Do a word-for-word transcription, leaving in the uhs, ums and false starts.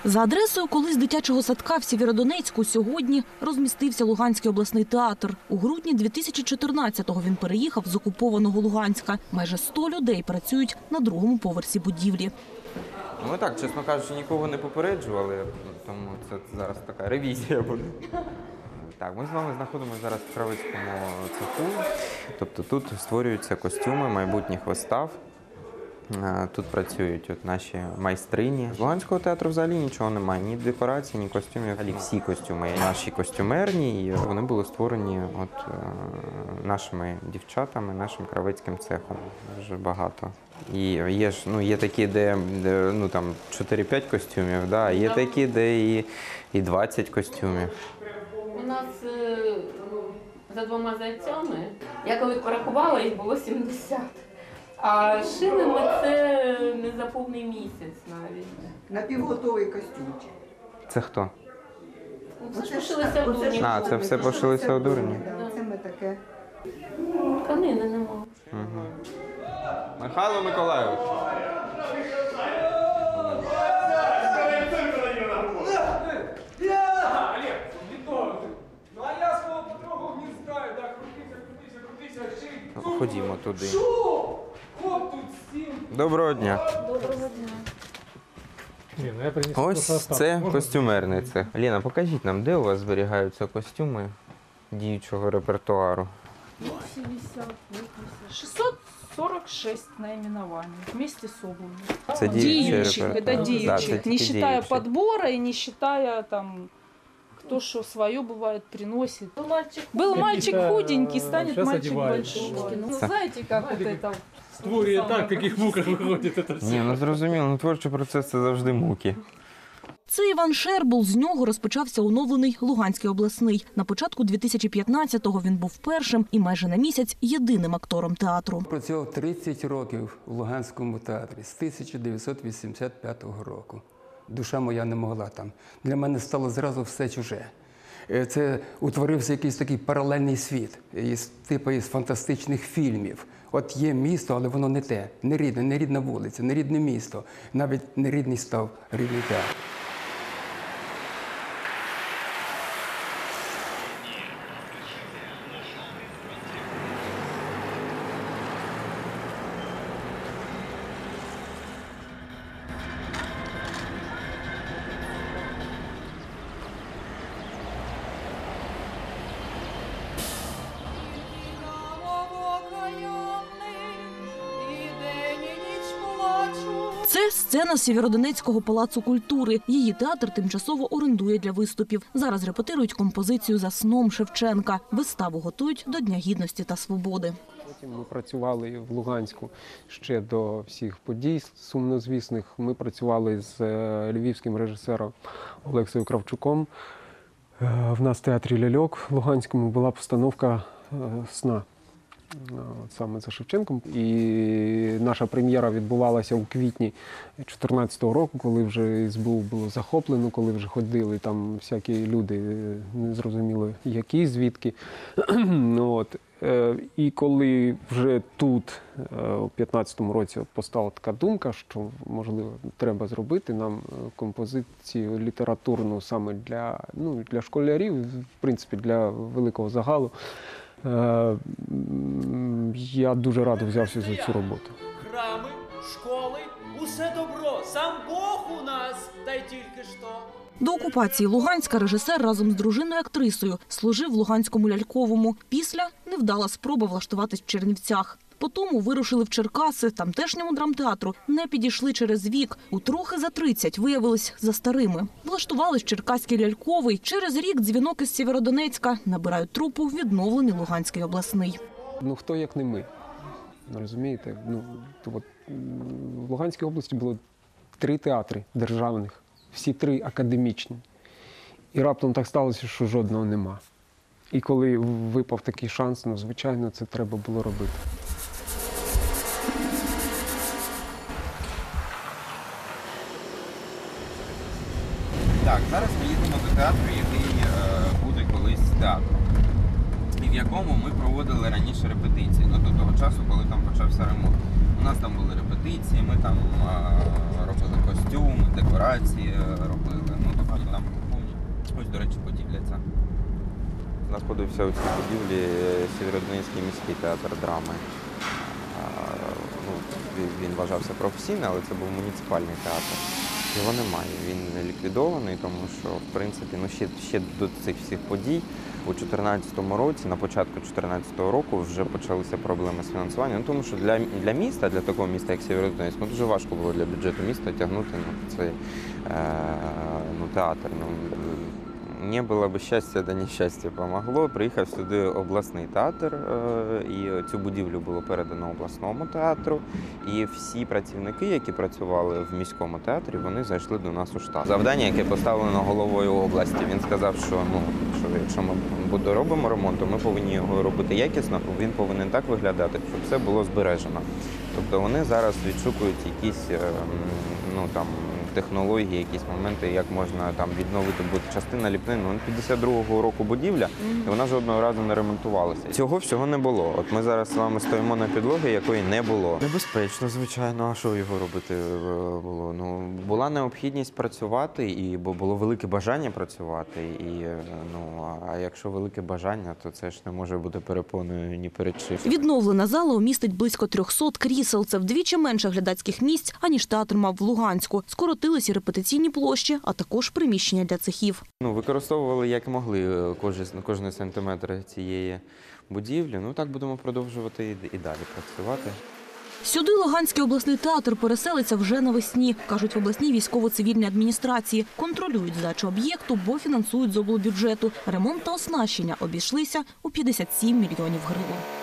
За адресою колись дитячого садка в Сєвєродонецьку сьогодні розмістився Луганський обласний театр. У грудні дві тисячі чотирнадцятого він переїхав з окупованого Луганська. Майже сто людей працюють на другому поверсі будівлі. Ми так, чесно кажучи, нікого не попереджували, тому це зараз така ревізія буде. Так, ми з вами знаходимося зараз в Кравецькому цеху. Тобто тут створюються костюми майбутніх вистав. Тут працюють от наші майстрині. З Луганського театру взагалі нічого немає, ні декорацій, ні костюмів. Взагалі всі костюми наші костюмерні, і вони були створені от нашими дівчатами, нашим кравецьким цехом. Дуже багато. І є ж, ну, є такі, де, де ну, там чотири-п'ять костюмів, да, є такі, де і, і двадцять костюмів. У нас е, за двома зайцями, я коли порахувала, їх було сімдесят. А шили ми це не за повний місяць навіть. Напівготовий костюмчик. Це хто? Це ж пошилися в Дурні. А, це все пошилися у Дурні? Да, це ми таке. Тканини нема. Угу. Михайло Миколайович. Ходімо туди. Доброго дня. Доброго дня. Ось це костюмерний цех. Ліна, покажіть нам, де у вас зберігаються костюми діючого репертуару? шестьсот сорок шесть наименований вместе с обувью. Це діючий Диющих, репертуар. это диющих, Да, це не тільки считая діючий. подбора и не считая там, кто что свое бывает приносит. Был мальчик, Был мальчик худенький, станет Сейчас мальчик одевают. большой. Ну, знаете, как вот это... Створює так, в яких муках виходить це все. Ні, ну зрозуміло, ну творчий процес – це завжди муки. Це Іван Шербул. З нього розпочався оновлений Луганський обласний. На початку дві тисячі п'ятнадцятого він був першим і майже на місяць єдиним актором театру. Працював тридцять років в Луганському театрі з тисяча дев'ятсот вісімдесят п'ятого року. Душа моя не могла там. Для мене стало зразу все чуже. Це утворився якийсь такий паралельний світ, із типу із фантастичних фільмів. От є місто, але воно не те, не рідне, не рідна вулиця, не рідне місто, навіть не рідний став рідний театр. Це сцена Сєвєродонецького палацу культури. Її театр тимчасово орендує для виступів. Зараз репетирують композицію «За сном» Шевченка. Виставу готують до Дня Гідності та Свободи. Потім ми працювали в Луганську ще до всіх подій сумнозвісних. Ми працювали з львівським режисером Олексієм Кравчуком. В нас в театрі «Ляльок» в Луганському була постановка «Сна». Саме за Шевченком. І наша прем'єра відбувалася у квітні дві тисячі чотирнадцятого року, коли вже ес бе у було захоплено, коли вже ходили там всякі люди, не зрозуміло які, звідки. От. І коли вже тут, у п'ятнадцятому році, постала така думка, що, можливо, треба зробити нам композицію літературну саме для, ну, для школярів, в принципі, для великого загалу, я дуже радо взявся за цю роботу. Храми, школи, усе добро, сам Бог у нас, та й тільки що. До окупації Луганська режисер разом з дружиною-актрисою служив в Луганському ляльковому. Після невдала спроба влаштуватись в Чернівцях. Потому вирушили в Черкаси, тамтешньому драмтеатру не підійшли через вік. У трохи за тридцять виявились за старими. Влаштувались в Черкаський ляльковий. Через рік дзвінок із Сєвєродонецька. Набирають трупу відновлений Луганський обласний. Ну хто як не ми, розумієте? Ну, то от, в Луганській області було три театри державних, всі три академічні. І раптом так сталося, що жодного нема. І коли випав такий шанс, ну, звичайно, це треба було робити. Так, зараз ми їдемо до театру, який е, буде колись театром. І в якому ми проводили раніше репетиції, ну, до того часу, коли там почався ремонт. У нас там були репетиції, ми там а, робили костюми, декорації робили. Ну, тобто там повні. Ось, до речі, будівля ця. Знаходився у цій будівлі Сєвєродонецький міський театр драми. А, ну, він вважався професійним, але це був муніципальний театр. Його немає, він ліквідований, тому що, в принципі, ну, ще, ще до цих всіх подій у дві тисячі чотирнадцятому році, на початку дві тисячі чотирнадцятого року вже почалися проблеми з фінансуванням. Ну, тому що для, для міста, для такого міста, як Сєвєродонецьк, ну, дуже важко було для бюджету міста тягнути ну, цей е, ну, театр. Ну, не було б щастя, да нещастя помогло. Приїхав сюди обласний театр, і цю будівлю було передано обласному театру. І всі працівники, які працювали в міському театрі, вони зайшли до нас у штат. Завдання, яке поставлено головою області, він сказав, що, ну, що якщо ми робимо ремонт, то ми повинні його робити якісно, він повинен так виглядати, щоб все було збережено. Тобто вони зараз відшукують якісь ну, там, технології, якісь моменти, як можна там відновити, бо частина ліпнини, ну, п'ятдесят другого року будівля, і вона жодного разу не ремонтувалася. Цього всього не було. От ми зараз з вами стоїмо на підлогі, якої не було. Небезпечно, звичайно, а що його робити було? Ну, була необхідність працювати, і бо було велике бажання працювати, і, ну, а якщо велике бажання, то це ж не може бути перепоною ні перед чим. Відновлена зала умістить близько трьохсот крісел. Це вдвічі менше глядацьких місць, аніж театр мав в Луганську. Скоротились і репетиційні площі, а також приміщення для цехів. Ну, використовували як могли кожен, кожен сантиметр цієї будівлі. Ну, так будемо продовжувати і, і далі працювати. Сюди Луганський обласний театр переселиться вже навесні, кажуть в обласній військово-цивільній адміністрації. Контролюють здачу об'єкту, бо фінансують з облбюджету. Ремонт та оснащення обійшлися у п'ятдесят сім мільйонів гривень.